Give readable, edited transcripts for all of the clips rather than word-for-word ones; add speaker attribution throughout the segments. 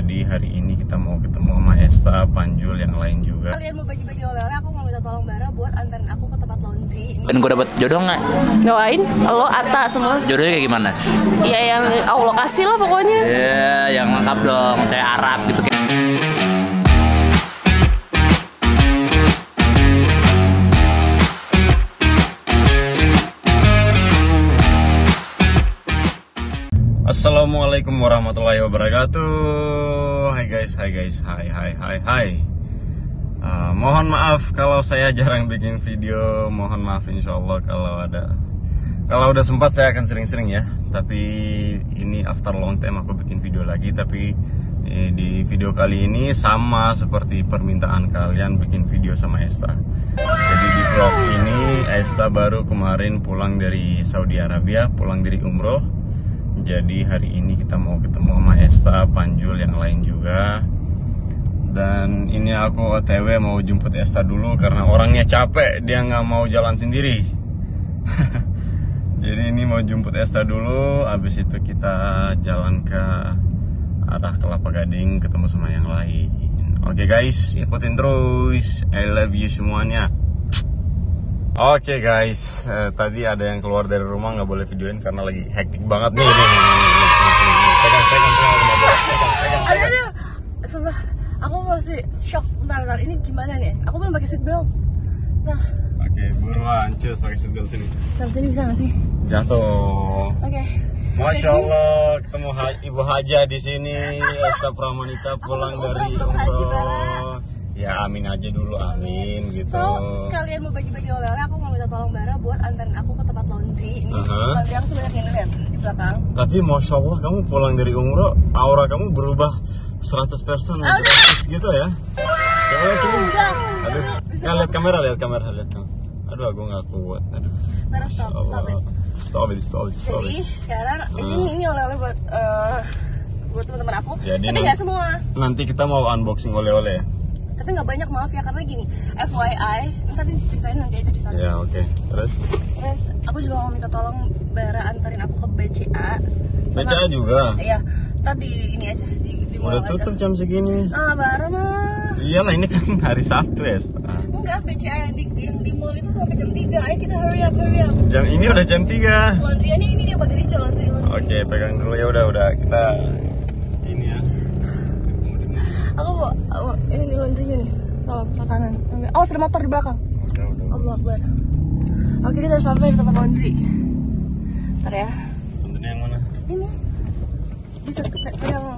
Speaker 1: Jadi hari ini kita mau ketemu sama Esta, Panjul, yang lain juga.
Speaker 2: Kalian mau bagi-bagi oleh-oleh, aku mau minta tolong Bara buat anterin aku ke tempat laundry.
Speaker 3: Dan gue dapet jodoh nggak?
Speaker 2: Doain, lo Ata semua.
Speaker 3: Jodohnya kayak gimana?
Speaker 2: Ya yang Allah kasih lah pokoknya.
Speaker 3: Ya, yang lengkap dong, cewek Arab gitu kan.
Speaker 1: Assalamualaikum warahmatullahi wabarakatuh. Hai guys, hai. Mohon maaf kalau saya jarang bikin video. Mohon maaf, insya Allah kalau udah sempat saya akan sering-sering ya. Tapi ini after long time aku bikin video lagi. Tapi di video kali ini sama seperti permintaan kalian, bikin video sama Esta. Jadi di vlog ini Esta baru kemarin pulang dari Saudi Arabia, pulang dari umroh. Jadi hari ini kita mau ketemu sama Esta, Panjul, yang lain juga. Dan ini aku OTW mau jemput Esta dulu karena orangnya capek, dia nggak mau jalan sendiri. Jadi ini mau jemput Esta dulu, habis itu kita jalan ke arah Kelapa Gading ketemu sama yang lain. Oke guys, ikutin terus. I love you semuanya. Oke guys, tadi ada yang keluar dari rumah, nggak boleh videoin karena lagi hektik banget nih. Pegang.
Speaker 2: Aduh, sumpah, aku masih shock. Bentar, ini gimana nih? Aku belum pakai seatbelt. Nah.
Speaker 1: Oke, buruan, cus pakai seatbelt sini.
Speaker 2: Sampai sini bisa nggak sih?
Speaker 1: Jatuh.
Speaker 2: Oke.
Speaker 1: Masya Allah, ketemu Ibu Haja di sini. Esta Pramanita pulang dari umroh. Ya amin aja dulu, amin gitu.
Speaker 2: So sekalian mau bagi-bagi oleh-oleh, aku mau minta tolong Bara buat anterin aku ke tempat laundry. Ini laundry aku sebenarnya yang lihat di belakang.
Speaker 1: Tapi Masya Allah, kamu pulang dari umroh, aura kamu berubah 100% gitu ya. Coba lihat. Aduh, lihat kamera. Aduh, aku nggak kuat. Aduh.
Speaker 2: Bara, stop it. Jadi sekarang ini oleh-oleh buat teman-teman aku.
Speaker 1: Jadi
Speaker 2: tapi nggak semua.
Speaker 1: Nanti kita mau unboxing oleh-oleh ya.
Speaker 2: Tapi nggak banyak, maaf ya, karena gini, FYI, tadi ceritain nanti aja di sana.
Speaker 1: Ya oke. Terus
Speaker 2: aku juga mau minta tolong Bara antarin aku ke BCA.
Speaker 1: BCA juga?
Speaker 2: Iya, tadi ini aja di mall.
Speaker 1: Udah tutup jam segini.
Speaker 2: Bara mah.
Speaker 1: Iyalah, ini kan hari Sabtu ya.
Speaker 2: Enggak, BCA yang di mall itu sampai jam 3. Ayo kita hurry up.
Speaker 1: Jam ini udah jam 3.
Speaker 2: Laundryannya ini dia pakai rico laundry.
Speaker 1: Oke, pegang dulu ya, udah kita ini ya.
Speaker 2: Aku mau ini nih laundrynya nih. Oh, ke kanan. Oh, ada motor di belakang.
Speaker 1: Udah.
Speaker 2: Allah Akbar. Oke, kita udah sampai di tempat laundry. Ntar ya.
Speaker 1: Laundry yang mana?
Speaker 2: Ini. Bisa pegang.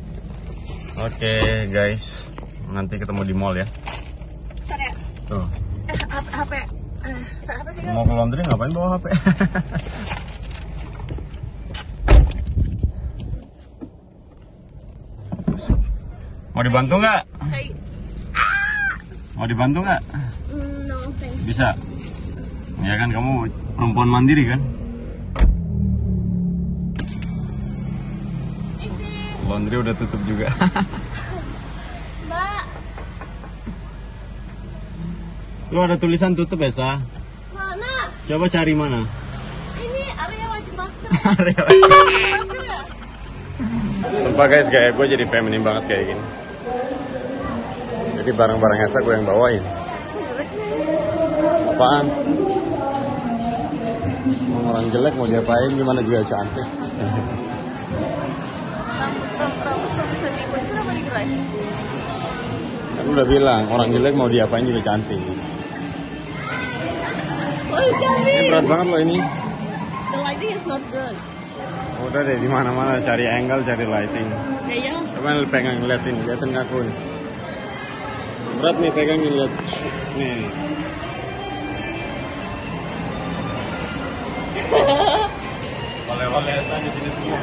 Speaker 1: Oke, guys. Nanti ketemu di mall ya.
Speaker 2: Ntar ya.
Speaker 1: Tuh.
Speaker 2: HP sih.
Speaker 1: Mau ke laundry ngapain bawa HP? Mau dibantu nggak?
Speaker 2: Hey.
Speaker 1: Mau dibantu nggak?
Speaker 2: No, thanks.
Speaker 1: Bisa. Ya kan, kamu perempuan mandiri kan?
Speaker 2: Isi.
Speaker 1: Laundry udah tutup juga.
Speaker 2: Mbak.
Speaker 1: Lu ada tulisan tutup ya, Sa?
Speaker 2: Mana?
Speaker 1: Coba cari mana?
Speaker 2: Ini area wajib masker. Masker ya?
Speaker 1: Sumpah guys, kayak gue jadi feminin banget kayak gini. Jadi barang-barang Esa gue yang bawain. Apaan? Orang jelek mau diapain, gimana juga cantik.
Speaker 2: Rambut bisa dikuncir apa digerai?
Speaker 1: Kan udah bilang, orang jelek mau diapain juga cantik. Ini berat banget loh ini.
Speaker 2: The lighting is not good.
Speaker 1: Udah deh, di mana-mana cari angle, cari lighting.
Speaker 2: Kayaknya.
Speaker 1: Coba pegang, liatin aku nih. Berat nih, pegangin, lihat. Nih. Oleh-oleh Esa di sini semua.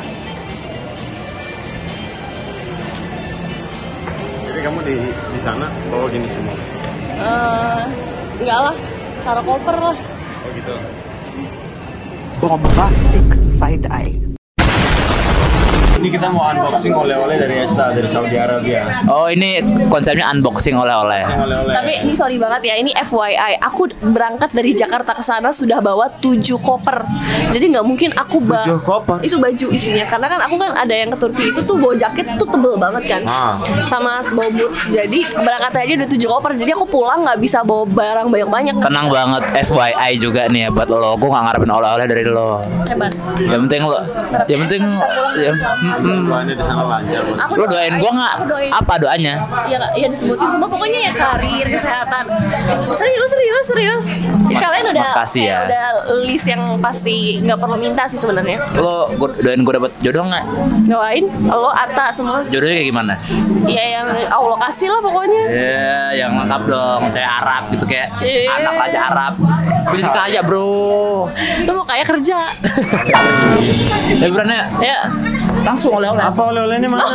Speaker 1: Jadi kamu di sana bawa gini semua?
Speaker 2: Enggak lah, taruh koper lah.
Speaker 1: Oh gitu.
Speaker 4: Bombastic side eye.
Speaker 1: Ini Ini kita mau unboxing oleh-oleh dari Esta dari Saudi Arabia.
Speaker 3: Oh, ini konsepnya unboxing oleh-oleh.
Speaker 1: Oleh-oleh.
Speaker 2: Tapi ini sorry banget ya, ini FYI. Aku berangkat dari Jakarta ke sana sudah bawa 7 koper. Jadi nggak mungkin aku
Speaker 1: 7 koper?
Speaker 2: Itu baju isinya. Karena kan aku kan ada yang ke Turki itu tuh bawa jaket tuh tebel banget kan. Sama bawa boots. Jadi berangkat aja udah 7 koper. Jadi aku pulang nggak bisa bawa barang banyak-banyak.
Speaker 3: Tenang banget, FYI juga nih ya buat lo. Gue gak ngarepin oleh-oleh dari lo.
Speaker 2: Hebat.
Speaker 3: Yang penting lo, yang penting
Speaker 1: Doanya di sana lancar.
Speaker 2: Aku
Speaker 3: lo doain gue nggak?
Speaker 2: aku doain.
Speaker 3: Apa doanya?
Speaker 2: Ya disebutin semua pokoknya ya karir, kesehatan. Serius. Kalian udah
Speaker 3: Makasih ya.
Speaker 2: udah list yang pasti nggak perlu minta sih sebenarnya.
Speaker 3: Lo doain gue dapet jodoh nggak?
Speaker 2: Doain lo Ata semua.
Speaker 3: Jodohnya kayak gimana?
Speaker 2: Ya yang Allah kasih lah pokoknya.
Speaker 3: Ya, yang lengkap dong, cewek Arab gitu kayak
Speaker 2: Iya.
Speaker 3: anak raja Arab. Gue jadi kaya bro.
Speaker 2: Lo mau kayak kerja.
Speaker 3: Liburannya
Speaker 2: Ya.
Speaker 3: langsung oleh-oleh.
Speaker 1: Apa oleh-olehnya mana?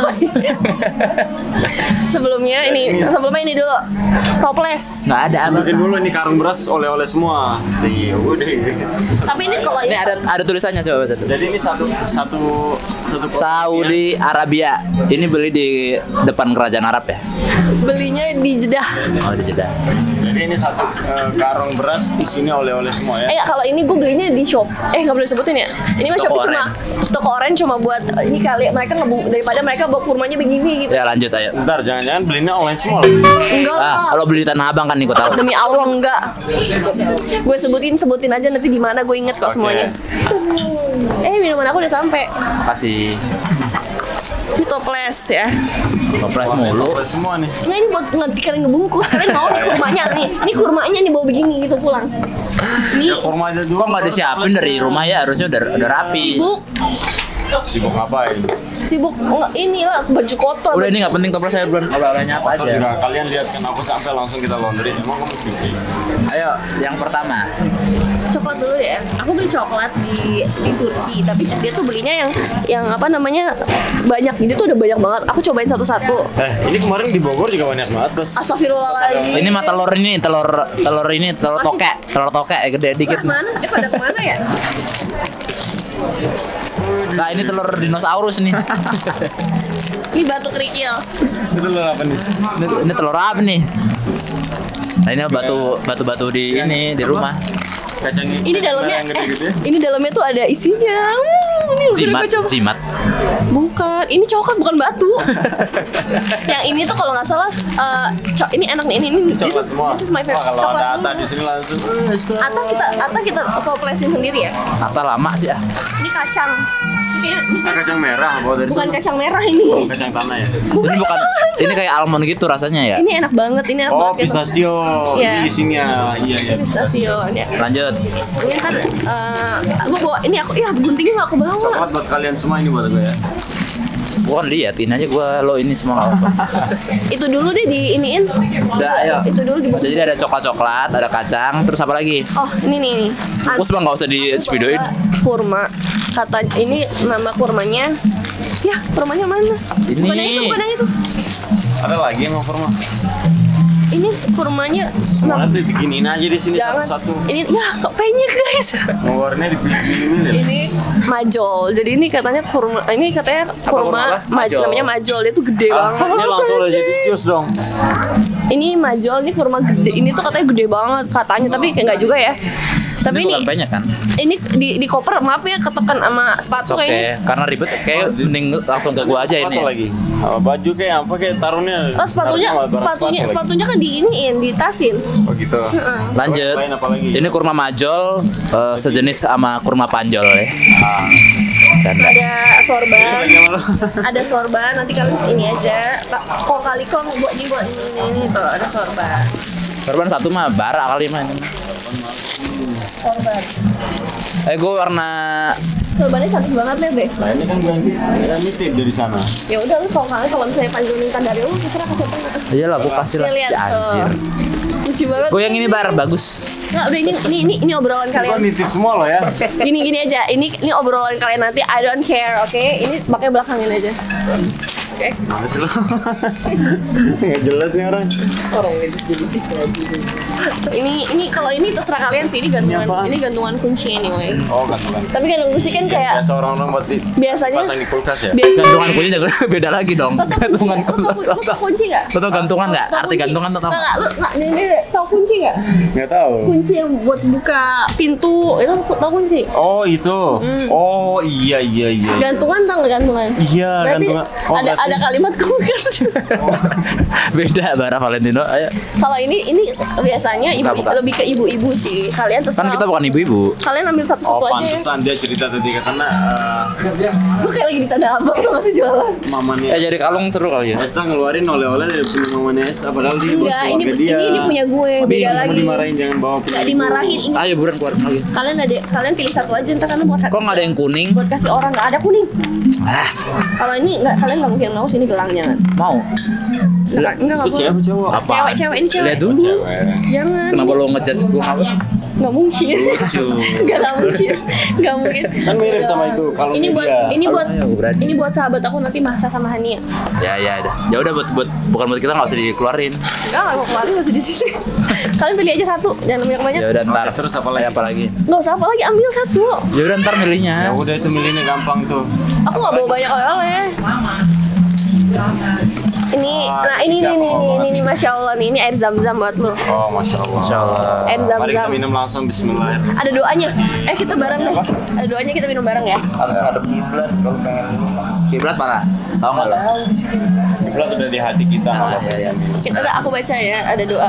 Speaker 2: Sebelumnya ini dulu toples.
Speaker 3: Nggak ada apa.
Speaker 1: Bikin dulu ini karung beras oleh-oleh semua. Iya, udah.
Speaker 2: Tapi ini kalau
Speaker 3: Ini ada tulisannya coba satu.
Speaker 1: Jadi ini satu
Speaker 3: Saudi Arabia. Ini beli di depan kerajaan Arab ya?
Speaker 2: belinya di Jeddah.
Speaker 3: Oh di Jeddah.
Speaker 1: Jadi ini satu karung beras isinya oleh-oleh semua ya.
Speaker 2: Kalau ini gue belinya di shop. Nggak boleh sebutin ya. Ini mah
Speaker 3: Toko
Speaker 2: Shopee cuma toko oren cuma buat ini kali mereka daripada mereka bawa kurmanya begini gitu.
Speaker 3: Ya lanjut ayo.
Speaker 1: Bentar, jangan-jangan belinya online semua lagi.
Speaker 2: Enggak lah.
Speaker 3: Kalau beli di Tanah Abang kan nih gue tahu.
Speaker 2: Demi Allah enggak. Gue sebutin aja nanti di mana gue inget kok
Speaker 1: Oke.
Speaker 2: semuanya. Minuman aku udah sampai.
Speaker 3: Kasih
Speaker 2: Ini toples ya.
Speaker 3: toples mulu.
Speaker 1: Oleh semua nih.
Speaker 2: Nggak, ini buat kalian ngebungkus. Kalian mau nih kurmanya nih. Ini kurmanya nih bawa begini gitu pulang. Ini
Speaker 1: Ya kurma aja dulu.
Speaker 3: Kok nggak disiapin dari rumah ya? Harusnya udah rapi.
Speaker 1: Sibuk ngapain?
Speaker 2: sibuk inilah baju kotor.
Speaker 3: Udah ini nggak penting toples saya bulan oleh-olehnya apa
Speaker 1: Atau
Speaker 3: aja.
Speaker 1: juga kalian lihat kan aku sampai langsung kita laundry. Emang kamu sibuk?
Speaker 3: Ayo yang pertama.
Speaker 2: Coklat dulu ya. Aku beli coklat di Turki, tapi dia tuh belinya yang apa namanya banyak. Dia tuh udah banyak banget. Aku cobain satu-satu.
Speaker 1: Ini kemarin di Bogor juga banyak banget, Bos.
Speaker 2: Astagfirullahaladzim.
Speaker 3: Ini mah telur tokek gede dikit.
Speaker 2: Mana? Pada kemana ya?
Speaker 3: Nah ini telur dinosaurus nih.
Speaker 2: Ini batu kerikil.
Speaker 1: Itu lo apa nih?
Speaker 3: Ini telur apa nih? Nah ini batu di ini di rumah.
Speaker 1: Kacang
Speaker 2: Ini dalamnya,
Speaker 1: yang gede-gede.
Speaker 2: ini dalamnya tuh ada isinya. Ini udah gue coba.
Speaker 3: Jimat.
Speaker 2: Bukan, ini coklat bukan batu. Yang ini tuh kalau nggak salah, ini enak nih. Ini
Speaker 1: Coklat semua.
Speaker 2: This is my
Speaker 1: Wah,
Speaker 2: favorite.
Speaker 1: kalau
Speaker 2: Coklat
Speaker 1: ada Ata
Speaker 2: dulu.
Speaker 1: di sini langsung.
Speaker 2: Ata kita toplesin sendiri ya.
Speaker 3: Kata lama sih ah.
Speaker 2: Ini kacang. Ini
Speaker 1: Kacang merah bawa dari
Speaker 2: bukan
Speaker 1: sana.
Speaker 2: kacang merah ini.
Speaker 1: Kacang tanah ya.
Speaker 3: Ini bukan. Ini kayak almond gitu rasanya ya.
Speaker 2: Ini enak banget. Ini enak
Speaker 1: Oh,
Speaker 2: banget.
Speaker 1: pistachio.
Speaker 2: Iya.
Speaker 1: Ini isinya. Iya.
Speaker 2: Pistachio.
Speaker 3: Lanjut.
Speaker 2: Ini ntar gue bawa ini aku guntingnya nggak aku bawa.
Speaker 1: Coklat buat kalian semua ini buat gue ya.
Speaker 3: Gua kan lihat ini aja lo ini semua nggak apa.
Speaker 2: Itu dulu deh di iniin.
Speaker 3: Udah ayo.
Speaker 2: Itu dulu dibuat.
Speaker 3: Jadi ada coklat, ada kacang, terus apa lagi?
Speaker 2: Oh ini nih.
Speaker 3: Bos mah nggak usah di videoin.
Speaker 2: Kurma. Kata ini nama kurmanya. Ya kurmanya mana?
Speaker 3: Ini.
Speaker 2: Bukan yang itu.
Speaker 1: Ada lagi yang mau kurma?
Speaker 2: Ini kurmanya.
Speaker 1: Semuanya tuh diginiin aja di sini
Speaker 2: Jangan.
Speaker 1: satu-satu.
Speaker 2: Ini ya penyek guys.
Speaker 1: Warnanya dipilih-pilih ya.
Speaker 2: Ini majol. Jadi ini katanya kurma. Ini katanya kurma.
Speaker 3: kurma apa? Majol.
Speaker 2: Namanya majol. Itu gede banget.
Speaker 1: Ini langsung udah jadi jus dong.
Speaker 2: Ini majol. Ini kurma gede. Ini tuh katanya gede banget katanya. Tapi kayak nggak juga ya. Tapi
Speaker 3: Ini
Speaker 2: ini
Speaker 3: bukan banyak kan?
Speaker 2: ini di koper maaf ya ketekan sama sepatu
Speaker 3: Oke,
Speaker 2: kayaknya.
Speaker 3: karena ribet kayak mending langsung ke gua aja ini.
Speaker 1: Apa lagi? Baju kayak apa kayak taruhnya?
Speaker 2: Oh, sepatunya kan diiniin, ditasin.
Speaker 1: Oh gitu.
Speaker 3: Lanjut.
Speaker 1: Lain apa lagi?
Speaker 3: Ini kurma majol sejenis sama kurma panjol ya. Canda.
Speaker 2: Ada sorban.
Speaker 1: Lagi sama lo.
Speaker 2: Ada sorban, nanti kalian ini aja. Kok kali kok buat ini tuh ada sorban.
Speaker 3: Sorban satu mah bara kali mah ini.
Speaker 2: Sorban.
Speaker 3: Gue warna
Speaker 2: Sorbannya cantik banget ya, Be.
Speaker 1: Nah ini kan ganti nitip dari sana.
Speaker 2: Ya udah lu kalau misalnya Panjul minta dari lu, terserah kasih apa enggak.
Speaker 3: iya lah, gue kasih lah.
Speaker 2: Nih, lihat
Speaker 3: Ya, anjir.
Speaker 2: tuh. Lucu banget.
Speaker 3: Gue yang ini bar bagus.
Speaker 2: Nah, udah ini obrolan
Speaker 1: Kok
Speaker 2: kalian.
Speaker 1: nitip semua lo ya?
Speaker 2: Gini aja. Ini obrolan kalian nanti. I don't care, oke? Ini makanya belakangin aja. Oke.
Speaker 1: Mana sih lo? Nggak jelas nih orang.
Speaker 2: Ini kalau ini terserah kalian sih, ini gantungan. Ini gantungan kunci anyway.
Speaker 1: Oh, gantungan.
Speaker 2: Tapi gantungan kunci kan kayak
Speaker 1: Biasa orang-orang buat
Speaker 2: biasanya
Speaker 1: pasang di kulkas ya.
Speaker 3: Gantungan kunci juga beda lagi dong. Gantungan
Speaker 2: Lo tau kunci nggak?
Speaker 3: Lo tau gantungan nggak? Arti gantungan tuh tau?
Speaker 2: Nggak, lu ini tau kunci nggak?
Speaker 1: Nggak tahu.
Speaker 2: Kunci yang buat buka pintu itu tau kunci?
Speaker 1: Oh, itu. Oh, iya.
Speaker 2: Gantungan tau nggak gantungan?
Speaker 1: Iya,
Speaker 2: Berarti
Speaker 1: gantungan. Oh,
Speaker 2: ada kalimat kulkas.
Speaker 3: Beda Bara Valentino. Ayo.
Speaker 2: Kalau ini biasanya
Speaker 3: Buka.
Speaker 2: lebih ke ibu-ibu sih. Kalian
Speaker 3: Kan
Speaker 2: terserah.
Speaker 3: kita bukan ibu-ibu.
Speaker 2: Kalian ambil
Speaker 1: Oh,
Speaker 2: satu-satu aja.
Speaker 1: pantesan dia cerita tadi karena
Speaker 2: Gue kayak lagi di Tanah Abang tuh masih jualan.
Speaker 1: mamanya
Speaker 3: Jadi kalung seru kali ya.
Speaker 1: Esta ngeluarin oleh-oleh dari punya mamanya Esta padahal dia buat
Speaker 2: Enggak,
Speaker 1: keluarga dia.
Speaker 2: ini punya gue, beda
Speaker 1: Kamu
Speaker 2: lagi.
Speaker 1: dimarahin jangan bawa punya
Speaker 2: Nggak
Speaker 1: ibu.
Speaker 2: dimarahin ini.
Speaker 3: Ayo buruan keluar lagi.
Speaker 2: Kalian pilih satu aja ntar kalian buat
Speaker 3: Kok nggak ada yang kuning?
Speaker 2: buat kasih orang nggak ada kuning.
Speaker 3: Ah,
Speaker 2: Kalau ini nggak kalian nggak mungkin mau sini gelangnya kan?
Speaker 3: mau.
Speaker 2: Enggak
Speaker 1: Itu
Speaker 2: boleh.
Speaker 1: cewek apa cowok?
Speaker 3: Apa?
Speaker 2: Cewek ini cewek.
Speaker 3: Lihat dulu.
Speaker 1: Cewek.
Speaker 2: Jangan.
Speaker 3: Kenapa lo ngejudge gue apa?
Speaker 2: Nggak mungkin.
Speaker 3: Lucu.
Speaker 2: Nggak mungkin. Nggak mungkin.
Speaker 1: Kan mirip sama itu kalau
Speaker 2: Ini buat
Speaker 1: dia.
Speaker 3: Ayo, berani.
Speaker 2: ini buat sahabat aku nanti Masa sama Hania.
Speaker 3: Ya udah. Ya udah buat bukan buat kita nggak usah dikeluarin.
Speaker 2: Enggak mau keluarin masih di sini. Kalian pilih aja satu, jangan banyak-banyak.
Speaker 3: Ya udah ntar.
Speaker 1: Terus apa lagi?
Speaker 3: Apa lagi?
Speaker 2: Nggak usah apa lagi, ambil satu.
Speaker 3: Ya udah ntar milihnya.
Speaker 1: Ya udah itu milihnya gampang tuh.
Speaker 2: Aku nggak bawa banyak oleh-oleh. Ini masya Allah nih, ini air zam-zam buat lo.
Speaker 1: Oh, masya Allah.
Speaker 3: Insyaallah.
Speaker 2: Air
Speaker 1: Mari kita
Speaker 2: zam-zam.
Speaker 1: minum langsung Bismillahirrahmanirrahim.
Speaker 2: Ada doanya. Kita bareng deh. Ada doanya kita minum bareng ya.
Speaker 3: Ada kiblat kalau pengen. Kiblat mana? Tahu nggak lo?
Speaker 1: Kiblat udah di hati kita.
Speaker 2: Kita aku baca ya. Ada doa,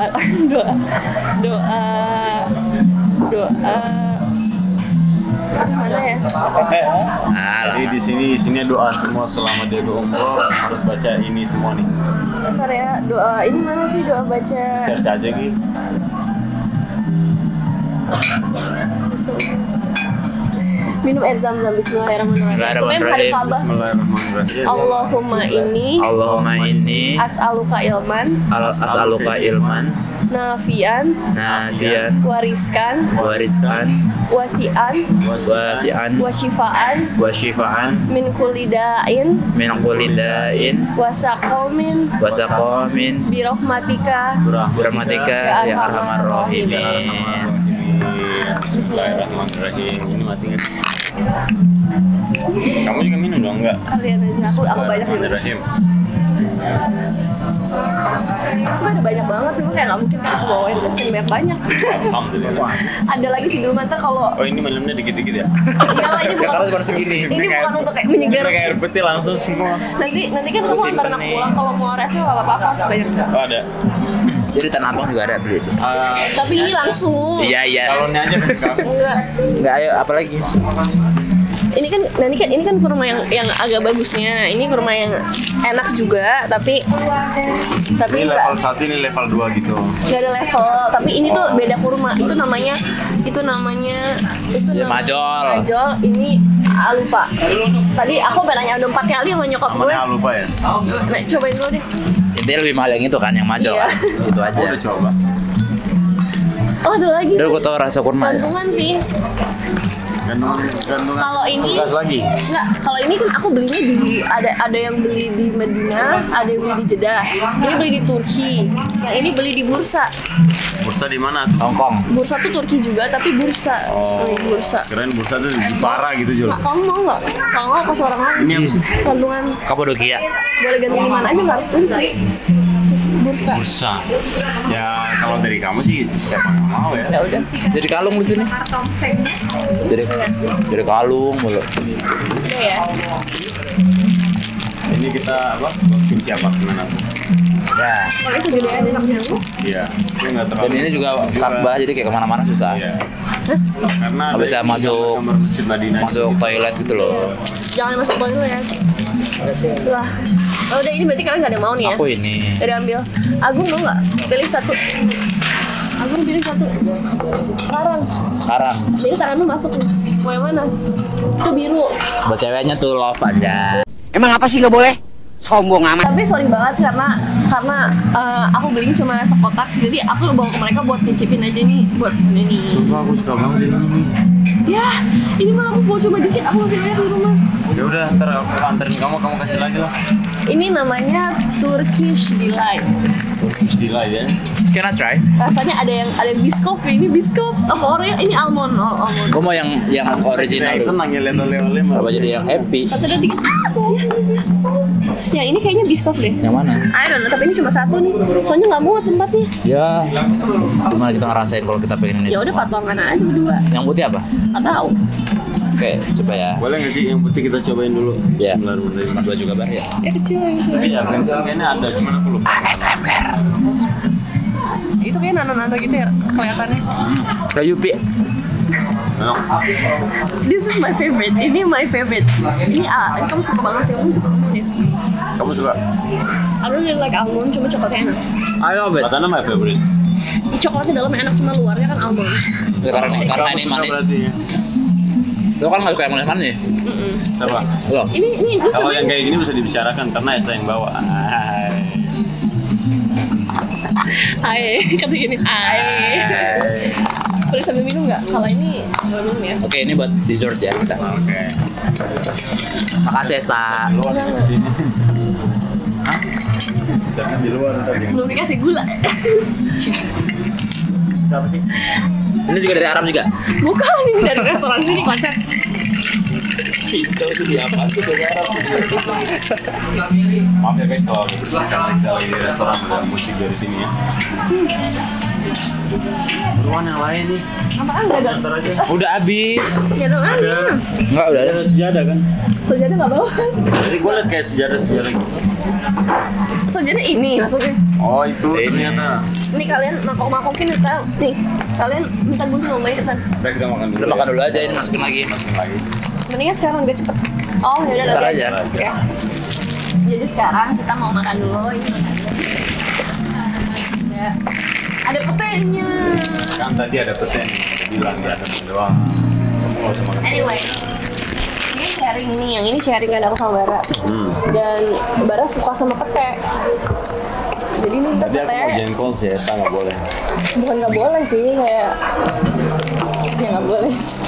Speaker 2: doa. Mana ya?
Speaker 1: Jadi di sini doa semua selama dia umroh harus baca ini semua nih.
Speaker 2: Bentar ya, doa ini mana sih doa baca?
Speaker 1: Search aja gitu.
Speaker 2: Minum air zam-zam. Bismillahirrahmanirrahim. Semuanya hadap Ka'bah.
Speaker 1: Bismillahirrahmanirrahim.
Speaker 2: Allahumma inni as'aluka ilman
Speaker 3: as'aluka ilman
Speaker 2: nafian wariskan wasian wasyifaan min kulli da'in wasaqomin birahmatika
Speaker 3: ya arhamar rahimin.
Speaker 1: Bismillahirrahmanirrahim. Ini mati nggak? Kamu juga minum dong enggak?
Speaker 2: Kalian aja, aku banyak minum.
Speaker 1: Bismillahirrahmanirrahim.
Speaker 2: Sebenarnya ada banyak banget, cuma kayak nggak mungkin aku bawain banyak.
Speaker 1: Alhamdulillah.
Speaker 2: Ada lagi sih dulu mata kalau
Speaker 1: Oh, ini minumnya dikit-dikit ya?
Speaker 2: iyalah ini bukan
Speaker 3: Karena segini.
Speaker 2: ini bukan untuk kayak menyegar.
Speaker 1: Kayak air putih langsung semua.
Speaker 2: Nanti kan kamu antar anak pulang kalau mau refill nggak apa-apa sebanyak.
Speaker 1: Oh, ada.
Speaker 3: Jadi Tanah Abang juga ada beli.
Speaker 2: Tapi ini langsung.
Speaker 3: Iya.
Speaker 1: Galonnya aja kasih kafe.
Speaker 2: Enggak.
Speaker 3: Ayo apa lagi?
Speaker 2: Ini kan kurma yang agak bagusnya. Ini kurma yang enak juga, tapi
Speaker 1: Ini level 1, ini level 2 gitu.
Speaker 2: nggak ada level. Tapi ini tuh beda kurma. Itu namanya
Speaker 3: Majol.
Speaker 2: Majol. Ini lupa. Tadi aku pengen nanya udah 4 kali sama nyokap gue.
Speaker 1: Namanya lupa ya?
Speaker 2: Nah, cobain dulu deh.
Speaker 3: Intinya lebih mahal yang itu kan, yang Majol
Speaker 2: Iya.
Speaker 3: kan. Itu aja.
Speaker 1: Udah coba.
Speaker 2: Oh, ada lagi.
Speaker 3: Udah gue tau rasa kurma.
Speaker 2: Gantungan sih.
Speaker 1: Gantungan.
Speaker 2: Kalau ini
Speaker 1: Kulkas lagi.
Speaker 2: enggak, kalau ini kan aku belinya di ada yang beli di Medina, ada yang beli di Jeddah. Ini beli di Turki. Yang ini beli di bursa.
Speaker 1: Bursa di mana?
Speaker 3: Hongkong.
Speaker 2: Bursa tuh Turki juga tapi bursa.
Speaker 1: Oh.
Speaker 2: Bursa.
Speaker 1: Keren bursa tuh di Jepara gitu, Jul.
Speaker 2: Nah, kamu mau nggak? Kalau nggak pas orang lain.
Speaker 1: Ini apa sih?
Speaker 2: Gantungan.
Speaker 3: Kapadokia.
Speaker 2: Boleh gantung di mana aja nggak harus kunci. Bursa.
Speaker 1: Bursa. Ya kalau dari kamu sih siapa yang mau ya?
Speaker 2: Ya udah.
Speaker 3: Jadi kalung di sini. Jadi kalung mulu.
Speaker 2: Oke ya.
Speaker 1: Ini kita apa? Kunci apartemen aku.
Speaker 3: Ya.
Speaker 2: Kalau itu gede aja nggak nyangkut.
Speaker 1: Iya. Ini nggak terlalu.
Speaker 3: Dan ini juga Ka'bah jadi kayak kemana-mana susah.
Speaker 1: Iya. Karena
Speaker 3: Nggak bisa masuk-
Speaker 1: gambar Masjid Madinah.
Speaker 3: Masuk toilet gitu loh.
Speaker 2: Jangan masuk toilet ya. Lah. Oh, udah ini berarti kalian nggak ada yang mau nih ya?
Speaker 3: Aku ini.
Speaker 2: Dari ambil. Agung mau nggak? Pilih satu. Agung pilih satu. Sekarang. Jadi tangan lu masuk nih. Mau yang mana? Itu biru.
Speaker 3: Buat ceweknya tuh love aja.
Speaker 4: Emang apa sih nggak boleh? Sombong amat.
Speaker 2: Tapi sorry banget karena aku beli cuma sekotak, jadi aku bawa ke mereka buat nyicipin aja nih buat ini.
Speaker 1: Sumpah aku suka banget ini.
Speaker 2: Ya, ini malah aku bawa cuma dikit, aku masih banyak di rumah.
Speaker 1: Ya udah, ntar aku anterin kamu kasih lagi lah.
Speaker 2: Ini namanya Turkish Delight.
Speaker 1: Turkish Delight ya.
Speaker 3: Can I try?
Speaker 2: Rasanya ada biskop, ini biskop. Apa orangnya? Ini almond, almond.
Speaker 3: Gue mau yang original.
Speaker 1: Senang ya lihat oleh-oleh.
Speaker 3: Apa jadi yang happy?
Speaker 2: Satu dan tiga. Yang ini kayaknya biskop deh.
Speaker 3: Yang mana?
Speaker 2: I don't know, tapi ini cuma satu nih. Soalnya nggak muat tempatnya.
Speaker 3: Ya, gimana kita ngerasain kalau kita pengen ini
Speaker 2: Ya udah
Speaker 3: semua?
Speaker 2: patuangan aja berdua.
Speaker 3: Yang putih apa?
Speaker 2: Nggak tahu.
Speaker 3: Oke, coba ya.
Speaker 1: Boleh nggak sih yang putih kita cobain dulu?
Speaker 3: Ya.
Speaker 1: Bismillahirrahmanirrahim.
Speaker 3: Dua juga bar ya.
Speaker 2: Ya kecil yang itu.
Speaker 1: Tapi ya Vincent kayaknya ada, cuman aku lupa.
Speaker 2: Itu kayak nano-nano gitu ya kelihatannya.
Speaker 3: Kayak Yupi.
Speaker 2: This is my favorite. Ini my favorite. Ini kamu suka banget sih. Kamu suka almond ya?
Speaker 1: Kamu suka?
Speaker 2: I don't really like almond, cuma coklatnya enak.
Speaker 3: I love it.
Speaker 1: Katanya my favorite.
Speaker 2: Coklatnya dalamnya enak, cuma luarnya kan almond.
Speaker 3: Karena ini manis.
Speaker 1: Berarti ya.
Speaker 3: Lo kan nggak suka yang manis-manis ya?
Speaker 1: Apa?
Speaker 3: Lo?
Speaker 2: Ini gue
Speaker 1: Kalau
Speaker 2: cobain.
Speaker 1: yang kayak gini bisa dibicarakan karena Esta yang bawa.
Speaker 2: Hai, kata gini. Hai. Boleh sambil minum nggak? Kalau ini boleh minum ya.
Speaker 3: Oke, ini buat dessert ya kita.
Speaker 1: Oke.
Speaker 3: Makasih Esta.
Speaker 1: Luar di sini. Hah? Jangan di luar ntar jangan.
Speaker 2: Belum dikasih gula.
Speaker 1: Apa sih?
Speaker 3: Ini juga dari Arab juga.
Speaker 2: Bukan, ini dari restoran sini kocak.
Speaker 3: Itu di apa sih dari Arab?
Speaker 1: Maaf ya guys kalau bersihkan kita lagi di restoran ada musik dari sini ya. Buruan yang lain nih.
Speaker 2: Apaan nggak ada?
Speaker 1: Ntar aja.
Speaker 3: Udah habis.
Speaker 2: Ya dong ada.
Speaker 3: Enggak udah.
Speaker 1: Ada sejadah kan?
Speaker 2: Sejadah nggak bawa.
Speaker 1: Jadi gue liat kayak sejadah gitu.
Speaker 2: Sejadah ini maksudnya.
Speaker 1: Oh itu ternyata.
Speaker 2: Ini kalian mangkok-mangkokin ntar. Nih, kalian minta gunting mau main ntar.
Speaker 1: Udah kita makan dulu.
Speaker 3: Udah makan dulu aja ini masukin lagi.
Speaker 1: Masukin lagi.
Speaker 2: Mendingan sekarang biar cepet. Oh ya udah
Speaker 3: Ntar
Speaker 2: nanti
Speaker 3: aja.
Speaker 2: Oke. Jadi sekarang kita mau makan dulu. Ini makan dulu. Ya. Ada petenya.
Speaker 1: Kan tadi ada pete nih, kita bilang di atas doang. Oh cuma.
Speaker 2: Anyway, ini sharing nih. Yang ini sharing kan aku sama Bara. Dan Bara suka sama pete. Jadi ini ntar
Speaker 1: Tadi aku mau
Speaker 2: pete.
Speaker 1: jengkol sih, Esta nggak boleh.
Speaker 2: Bukan nggak boleh sih, kayak ya nggak boleh.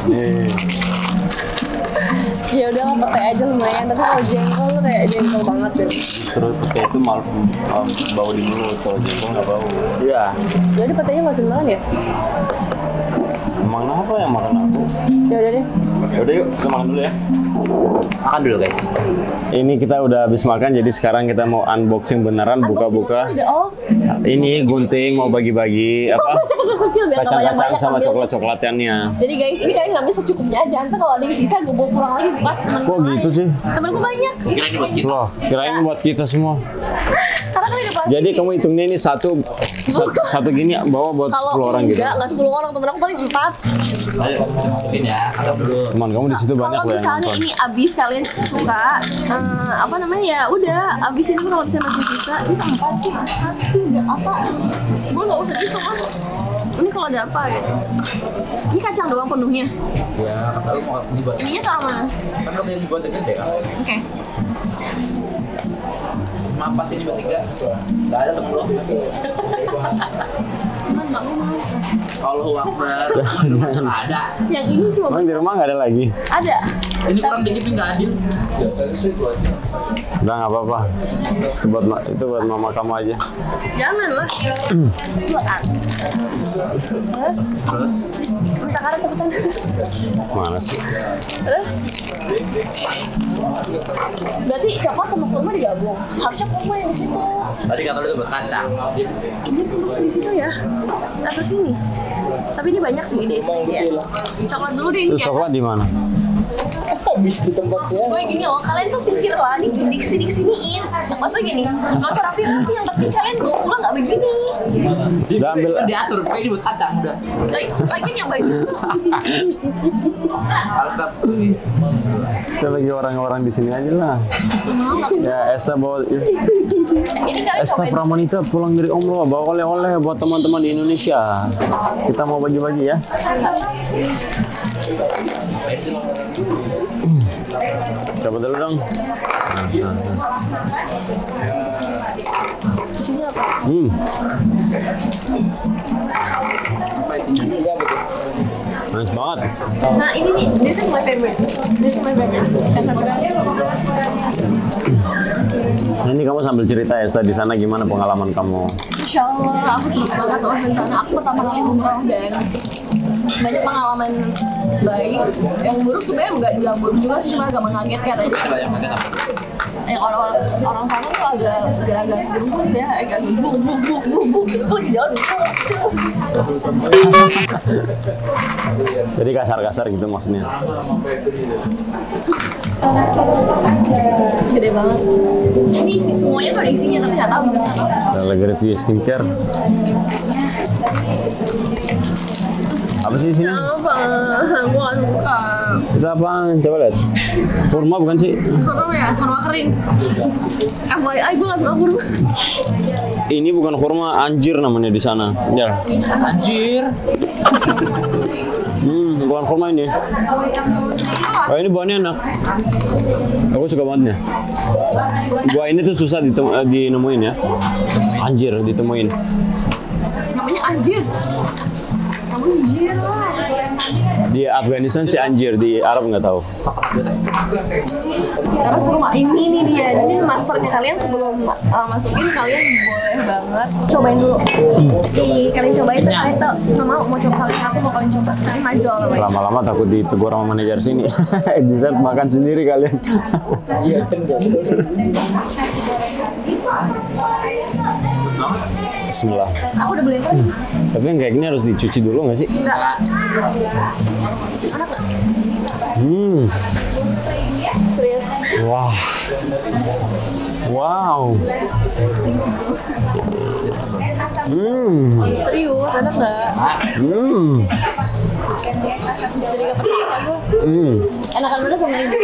Speaker 2: Ya udah lah pete aja lumayan. Tapi kalau jengkol tuh kayak jengkol banget deh.
Speaker 1: Terus pete itu malah bau di mulut, kalau jengkol nggak bau.
Speaker 3: Iya.
Speaker 2: Jadi petenya nggak seneng banget ya?
Speaker 1: Emang apa yang makan aku?
Speaker 2: Ya udah deh.
Speaker 1: Ya udah yuk, kita makan dulu ya.
Speaker 3: Makan dulu guys.
Speaker 1: Ini kita udah habis makan, jadi sekarang kita mau unboxing beneran, buka-buka.
Speaker 2: Oh,
Speaker 1: Ini gunting mau bagi-bagi
Speaker 2: itu apa sih kecil-kecil biar kalau yang
Speaker 1: kacang-kacang
Speaker 2: banyak
Speaker 1: sama
Speaker 2: ambil.
Speaker 1: coklat-coklatnya.
Speaker 2: Jadi guys, ini kalian ngambil secukupnya aja. Ntar kalau ada yang sisa, gue bawa pulang lagi pas temen
Speaker 1: Kok gitu sih?
Speaker 2: Temenku banyak.
Speaker 3: Kira ini buat kita.
Speaker 1: Loh, kirain buat kita semua.
Speaker 2: Karena kan udah pasti.
Speaker 1: Jadi kamu hitungnya ini satu gini bawa buat 10 orang gitu.
Speaker 2: Enggak 10 orang, temen aku paling 4.
Speaker 3: Ayo, masukin ya. Atau dulu.
Speaker 1: Teman kamu di situ banyak
Speaker 2: Kalau
Speaker 1: loh yang
Speaker 2: misalnya
Speaker 1: nonton.
Speaker 2: ini abis kalian suka, apa namanya ya udah abisin itu kalau misalnya masih sisa. Ini apa sih? Ini apa? Gue nggak usah gitu kan. Ini kalau ada apa gitu. Ini kacang doang penuhnya.
Speaker 3: Ya, kata lu mau dibuat.
Speaker 2: Ininya taruh mana?
Speaker 3: Kan katanya dibuat gede kan.
Speaker 2: Oke.
Speaker 3: Maaf ini bertiga. Enggak ada temen lo.
Speaker 2: Cuman mbak gue mau.
Speaker 3: Kalau Akbar. Enggak ada.
Speaker 2: Yang ini cuma
Speaker 1: Emang di rumah nggak ada lagi?
Speaker 2: ada.
Speaker 3: Ini kurang dikit nih enggak adil.
Speaker 1: Udah nggak apa-apa. Itu buat mama kamu aja.
Speaker 2: Jangan lah. Buat Terus minta karet cepetan.
Speaker 1: Mana sih?
Speaker 2: Terus berarti coklat sama kurma digabung. Harusnya kurma yang di situ.
Speaker 3: Tadi kata lu itu buat kacang.
Speaker 2: Ini kurma di situ ya. Atau sini. Tapi ini banyak sih ide ya. Coklat dulu deh.
Speaker 1: Terus coklat di mana?
Speaker 2: Maksud gue gini loh, kalian tuh pikir lah disiniin. Maksudnya gini, nggak usah rapi-rapi, yang penting kalian bawa pulang nggak begini.
Speaker 1: Udah ambil.
Speaker 3: Kan diatur, kayak ini buat kacang udah.
Speaker 2: Lagi yang bagi.
Speaker 1: Kita lagi orang-orang di sini aja lah. Ya Esta bawa.
Speaker 2: Ini kalian
Speaker 1: Esta
Speaker 2: cobain.
Speaker 1: Pramonita pulang dari umroh bawa oleh-oleh buat teman-teman di Indonesia. Kita mau bagi-bagi ya. Coba dulu dong.
Speaker 2: Di sini apa?
Speaker 1: Manis banget.
Speaker 2: Nah ini nih, this is my favorite. This is my favorite.
Speaker 1: Nah, ini kamu sambil cerita ya, di sana gimana pengalaman kamu?
Speaker 2: Insya Allah, aku senang banget loh di sana. Aku pertama kali umroh dan banyak pengalaman baik. Yang buruk sebenarnya nggak bilang buruk juga sih, cuma agak mengagetkan aja. Yang orang sana tuh agak gerumus ya, agak buk gitu. Aku lagi jalan gitu.
Speaker 1: Jadi kasar-kasar gitu maksudnya.
Speaker 2: Gede banget. Ini semuanya tuh ada isinya tapi nggak tahu isinya apa.
Speaker 1: Kita lagi review skincare. Apa sih isinya?
Speaker 2: Apa? Aku nggak suka.
Speaker 1: Itu apaan? Coba lihat. Kurma bukan sih?
Speaker 2: Kurma ya, kurma kering. FYI, gue nggak suka kurma.
Speaker 1: Ini bukan kurma, anjir namanya di sana. Ya.
Speaker 3: Anjir.
Speaker 1: Bukan kurma ini. Oh, ini buahnya enak. Aku suka banget nih. Buah ini tuh susah dinemuin ya. Anjir ditemuin.
Speaker 2: Namanya anjir. Anjir lah.
Speaker 1: Di Afghanistan sih anjir, di Arab nggak tahu.
Speaker 2: Sekarang kurma ini nih dia. Ini masternya kalian sebelum masukin kalian boleh banget cobain dulu. Nih kalian cobain. Kalian tuh nggak mau coba kalian, aku mau kalian coba. Majol namanya.
Speaker 1: Lama-lama takut ditegur sama manajer sini. Bisa makan sendiri kalian.
Speaker 3: Iya kan.
Speaker 1: Bismillah.
Speaker 2: Aku udah beli tadi.
Speaker 1: Tapi yang kayak gini harus dicuci dulu nggak sih?
Speaker 2: Enggak. Enak nggak? Serius?
Speaker 1: Wah. Wow.
Speaker 2: Serius, enak nggak? Jadi nggak percaya gue. Enakan udah sama ini.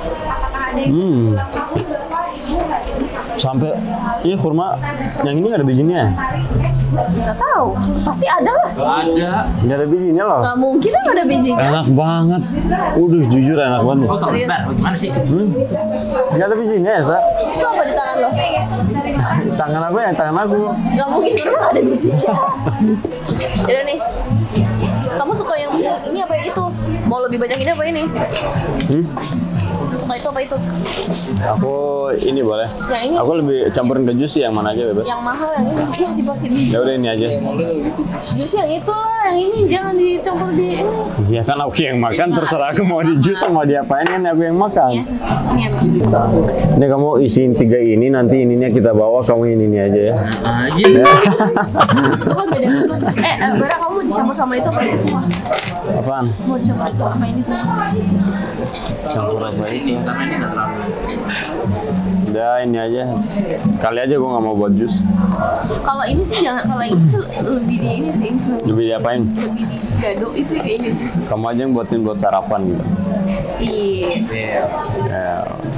Speaker 1: Sampai ini kurma yang ini nggak ada bijinya?
Speaker 2: Nggak tahu, pasti ada lah.
Speaker 3: Ada.
Speaker 1: Nggak ada bijinya loh.
Speaker 2: Nggak mungkin nggak ada bijinya.
Speaker 1: Enak banget. Jujur enak banget.
Speaker 3: Oh, terlebar. Bagaimana sih?
Speaker 1: Nggak ada bijinya ya, Sa?
Speaker 2: Itu apa di tangan lo?
Speaker 1: Tangan aku ya, tangan aku.
Speaker 2: Nggak mungkin kurma ada bijinya. Jadi nih, kamu suka yang ini apa yang itu? Mau lebih banyak ini apa ini? Suka itu apa itu?
Speaker 1: Aku ini boleh.
Speaker 2: Yang ini?
Speaker 1: Aku lebih campurin ke jus sih, yang mana aja bebas.
Speaker 2: Yang mahal yang ini yang dipakai di
Speaker 1: Ya udah ini aja.
Speaker 2: jus yang itu lah, yang ini jangan dicampur di ini.
Speaker 1: Iya kan aku yang makan, terserah aku mau di jus sama diapain kan aku yang makan.
Speaker 2: Iya. Ini
Speaker 1: Ini kamu isiin 3 ini, nanti ininya kita bawa, kamu ini aja ya.
Speaker 3: Aja.
Speaker 2: itu kan beda. Bara kamu mau dicampur sama itu apa ini semua?
Speaker 1: Apaan?
Speaker 2: Mau dicampur itu sama ini semua?
Speaker 1: Campur apa itu?
Speaker 3: Karena ini nggak terlalu.
Speaker 1: Udah ini aja. Kali aja gue nggak mau buat jus.
Speaker 2: Kalau ini sih jangan, kalau ini sih lebih di ini sih.
Speaker 1: Lebih diapain?
Speaker 2: Lebih di gado itu kayaknya.
Speaker 1: Kamu aja yang buatin buat sarapan gitu.
Speaker 2: Iya.
Speaker 1: Ya.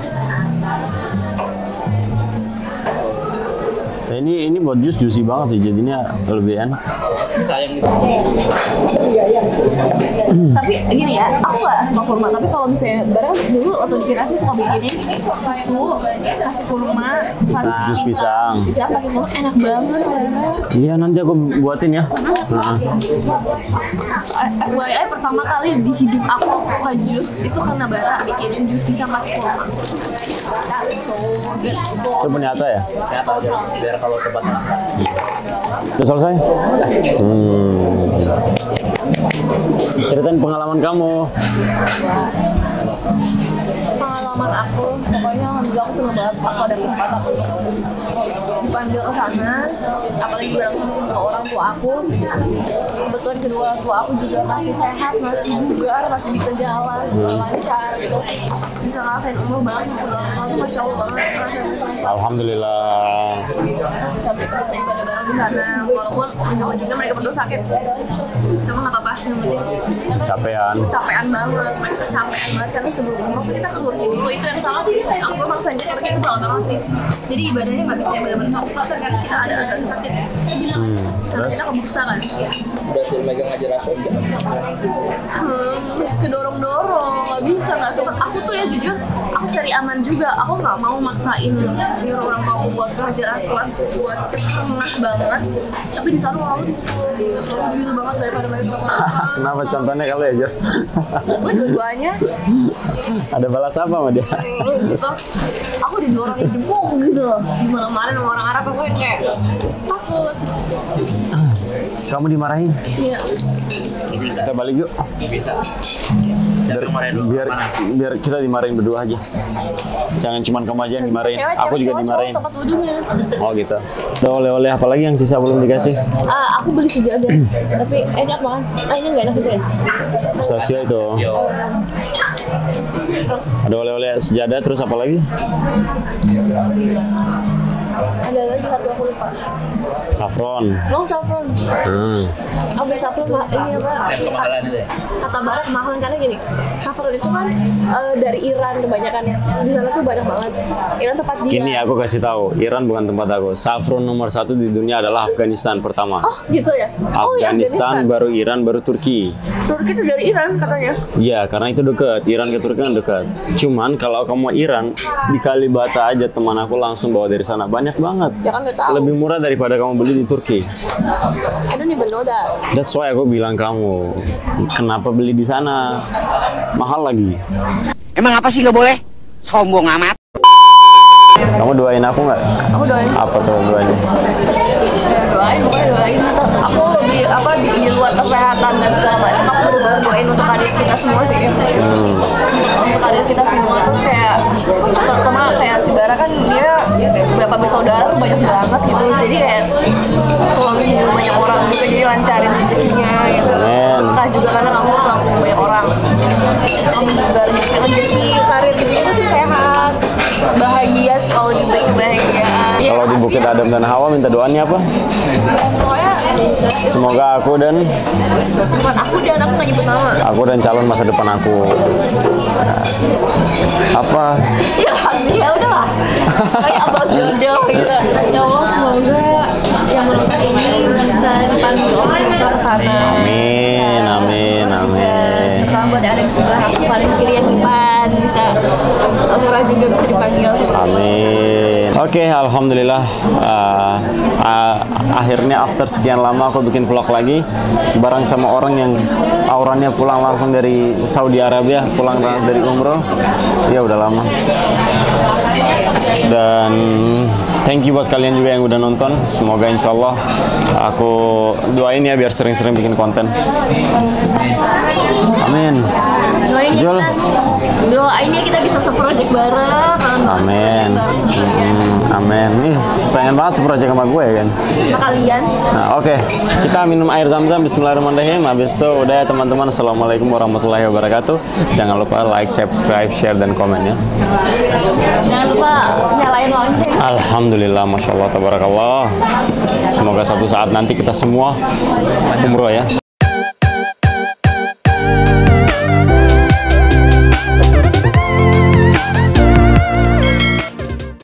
Speaker 1: Ya, ini buat jus juicy banget sih, jadinya lebih enak.
Speaker 3: Sayang gitu.
Speaker 2: Tapi gini ya, aku gak suka kurma. Tapi kalau misalnya barang dulu waktu di Kirasi suka bikinin susu, kasih kurma, kasih
Speaker 1: Jus pisang.
Speaker 2: Pisang pakai kurma, enak banget.
Speaker 1: Iya nanti aku buatin ya.
Speaker 2: FYI pertama kali di hidup aku suka jus itu karena Bara bikinin jus pisang pakai kurma. That's so good, so
Speaker 1: Itu penyata ya?
Speaker 3: Ternyata aja. Biar kalau tempatnya.
Speaker 1: Udah selesai? Ceritain pengalaman kamu.
Speaker 2: Pengalaman aku, pokoknya alhamdulillah aku seneng banget aku ada kesempatan untuk dipanggil ke sana, apalagi bareng sama orang tua aku. Kebetulan kedua orang tua aku juga masih sehat, masih bugar, masih bisa jalan, lancar gitu. Bisa ngerasain umur banget, kedua orang tua tuh masya Allah banget ngerasain umur.
Speaker 1: Alhamdulillah.
Speaker 2: Sampai bisa ibadah bareng di sana, walaupun ujung-ujungnya mereka berdua sakit. Cuma nggak apa-apa, yang penting
Speaker 1: Capean.
Speaker 2: capean banget, mereka capean banget karena sebelum umroh tuh kita ke Turki dulu. Itu yang salah sih, aku memang sengaja Turki itu salah banget sih. Jadi ibadahnya nggak bisa yang benar-benar 100% kan kita ada agak sakit. Karena kita ke bursa kan.
Speaker 3: Berhasil megang aja Rasul gitu.
Speaker 2: Kedorong-dorong, nggak bisa, nggak suka. Aku tuh ya jujur, aku cari aman juga. Aku nggak mau maksain nyuruh orang tua aku buat ke Hajar Aswad, buat ketengah banget. Tapi di sana orang tuh gitu banget daripada mereka.
Speaker 1: Kenapa contohnya kalau ya, Jor?
Speaker 2: Gue dua-duanya.
Speaker 1: Ada balas apa sama dia?
Speaker 2: Gitu. Aku didorong jempuk gitu loh. Gimana kemarin sama orang Arab aku yang kayak takut.
Speaker 1: Kamu dimarahin?
Speaker 2: Iya.
Speaker 1: Kita balik yuk.
Speaker 3: Bisa.
Speaker 1: Biar kita dimarahin berdua aja. Jangan cuma kamu aja yang dimarahin. Aku juga dimarahin.
Speaker 2: Tempat wudhunya.
Speaker 1: Oh gitu. Ada oleh-oleh apa lagi yang sisa belum dikasih?
Speaker 2: Aku beli sejadah, tapi enak banget. Ini nggak enak juga ya?
Speaker 1: Pistachio itu. Ada oleh-oleh sejadah, terus apa lagi?
Speaker 2: Ada lagi satu aku lupa.
Speaker 1: Saffron.
Speaker 2: Mau saffron. Aku beli saffron ini apa?
Speaker 3: Kemahalan itu ya?
Speaker 2: Kata barat kemahalan karena gini, saffron itu kan dari Iran kebanyakannya. Di sana tuh banyak banget. Iran tempat dia.
Speaker 1: Ini aku kasih tahu, Iran bukan tempat aku. Saffron nomor 1 di dunia adalah Afghanistan pertama.
Speaker 2: Oh gitu ya? Oh ya
Speaker 1: Afghanistan, baru Iran, baru Turki.
Speaker 2: Turki itu dari Iran katanya.
Speaker 1: Iya, karena itu dekat. Iran ke Turki kan dekat. Cuman kalau kamu Iran, di Kalibata aja teman aku langsung bawa dari sana. Banyak banget.
Speaker 2: Ya kan nggak tahu.
Speaker 1: Lebih murah daripada kamu beli di Turki.
Speaker 2: I don't even know that.
Speaker 1: That's why aku bilang kamu, kenapa beli di sana? Mahal lagi.
Speaker 4: Emang apa sih nggak boleh? Sombong amat.
Speaker 1: Kamu doain aku nggak?
Speaker 2: Aku doain.
Speaker 1: Apa tuh doanya?
Speaker 2: Doain, pokoknya doain. Aku lebih di luar kesehatan dan segala macam. Aku benar-benar doain untuk adik kita semua sih. Untuk adik kita semua terus kayak terutama kayak si Bara kan dia beberapa bersaudara tuh banyak banget gitu. Jadi kayak tulang hidup banyak orang juga jadi lancarin rezekinya gitu. Entah juga karena kamu tulang banyak orang. Kamu juga rezeki karir gitu sih sehat. Bahagia kalau diberi kebahagiaan.
Speaker 1: Kalau di Bukit Adam dan Hawa minta doanya apa?
Speaker 2: Pokoknya
Speaker 1: Semoga aku dan
Speaker 2: bukan aku dan aku nggak nyebut nama.
Speaker 1: aku dan calon masa depan aku. Nah, apa?
Speaker 2: Ya kasih ya udahlah. Kayak abang jodoh gitu. Ya Allah semoga yang menonton ini bisa dipanggil Allah ke sana.
Speaker 1: Amin, amin, amin.
Speaker 2: Terutama buat yang ada di sebelah aku paling kiri yang Ipan bisa Murah juga bisa dipanggil.
Speaker 1: Amin. Oke, alhamdulillah. Akhirnya after sekian lama aku bikin vlog lagi bareng sama orang yang auranya pulang langsung dari Saudi Arabia, pulang dari umroh. Ya udah lama. Dan thank you buat kalian juga yang udah nonton. Semoga insya Allah aku doain ya biar sering-sering bikin konten. Amin.
Speaker 2: Doain
Speaker 1: Jul.
Speaker 2: Doainnya kita bisa seproject bareng.
Speaker 1: Amin. Amin. Nih, pengen banget seproject sama gue ya kan.
Speaker 2: Sama kalian.
Speaker 1: Nah, oke. Kita minum air zam-zam. Bismillahirrahmanirrahim. Habis itu udah ya teman-teman. Assalamualaikum warahmatullahi wabarakatuh. Jangan lupa like, subscribe, share, dan komen ya.
Speaker 2: Jangan lupa nyalain lonceng.
Speaker 1: Alhamdulillah, masya Allah, tabarakallah. Semoga satu saat nanti kita semua umroh ya.